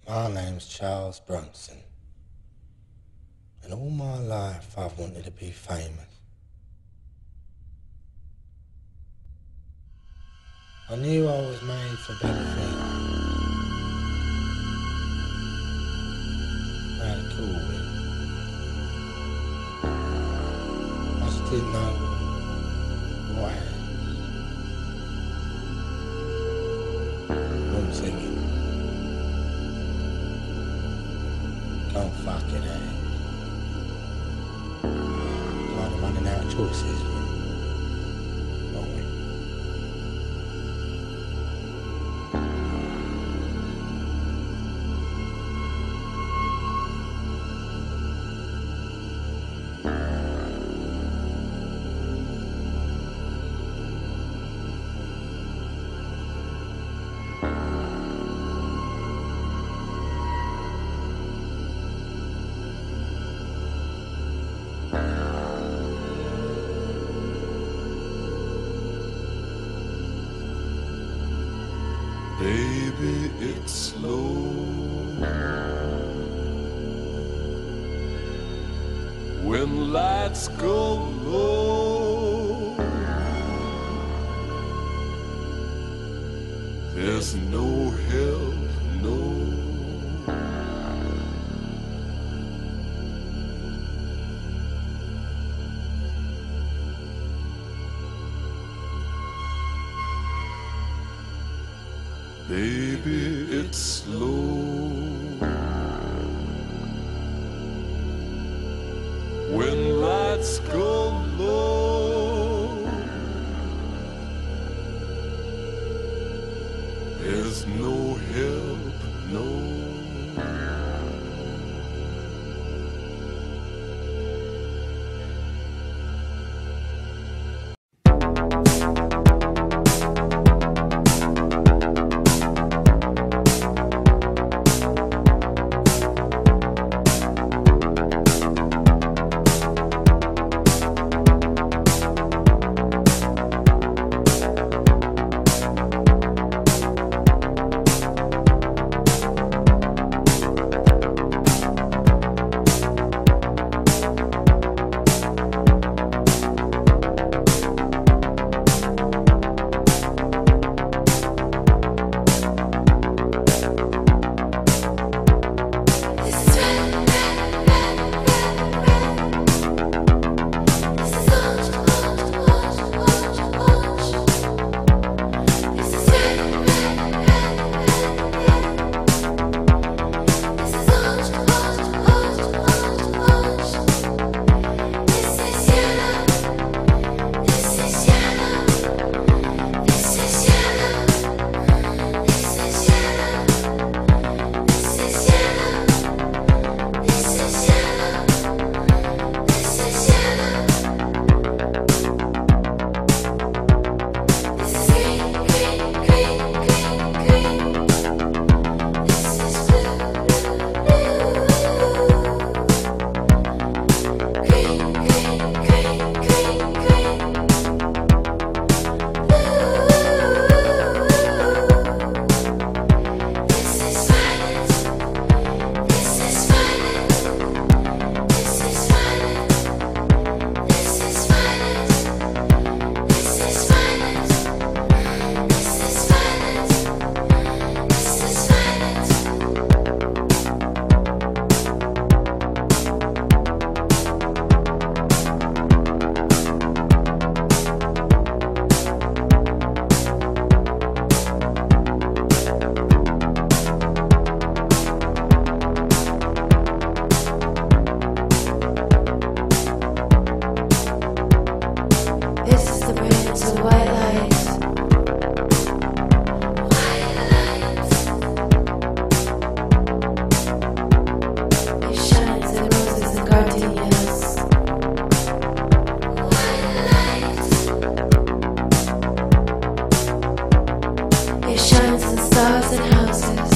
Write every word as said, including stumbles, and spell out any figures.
My name's Charles Bronson, and all my life I've wanted to be famous. I knew I was made for better things. I had a cool win. I just didn't know what else. I'm singing. Don't fucking hang. Kind of running out of choices. Won't we? Baby, it's slow. When lights go low, there's no help, no. Baby, it's slow. When lights go low, there's no help, no. It shines in stars and houses.